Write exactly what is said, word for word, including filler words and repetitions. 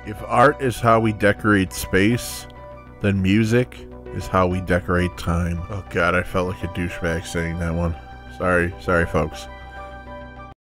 If art is how we decorate space, then music is how we decorate time. Oh god, I felt like a douchebag saying that one. Sorry, sorry folks.